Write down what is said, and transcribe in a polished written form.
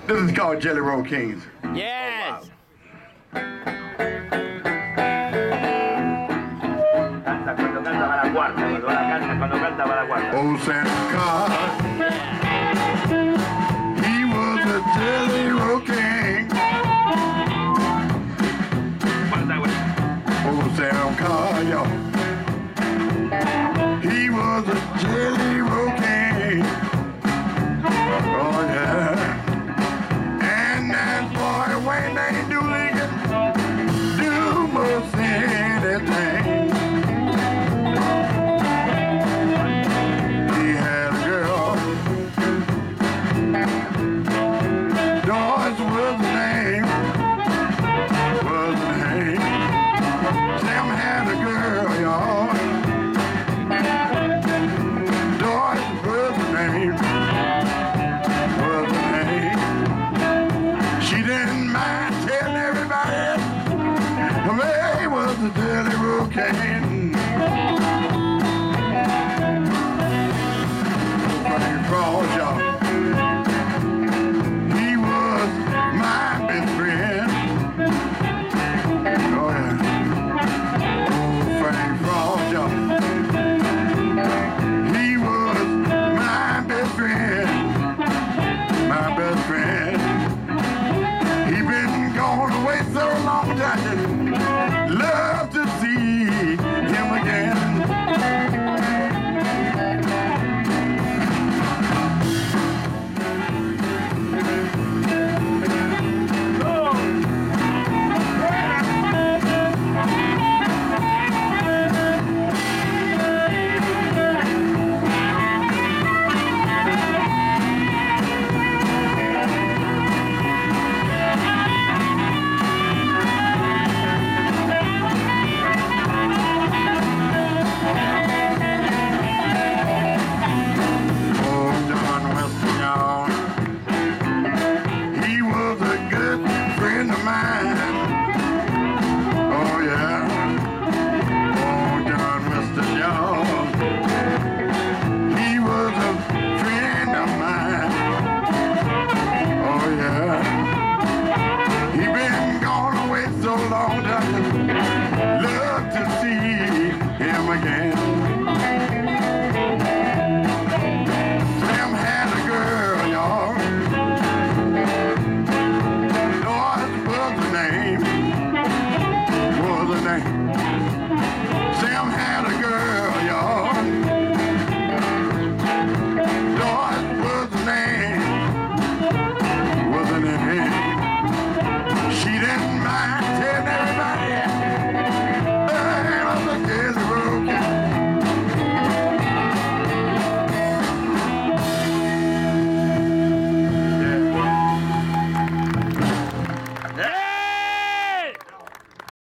This is called Jelly Roll Kings. Yes. Canta cuando canta va la cuarta, cuando canta va la cuarta. Old Santa Claus, he was a Jelly Roll King. Cuarta, güey. Old Santa Claus, y'all. He was a Jelly Roll King. Oh yeah. And that boy Wayne ain't doing do most anything. He had a girl. Doris was the name. Was the name. Sam had a girl, y'all. Doris was the name. Was the name. She didn't mind telling everybody May was the Jelly Roll King. Frank Frost, y'all. He was my best friend. Oh yeah. Oh, Frank Frost, y'all. He was my best friend. My best friend. He been gone away so long time. Love to see him again. Long time, love to see him again.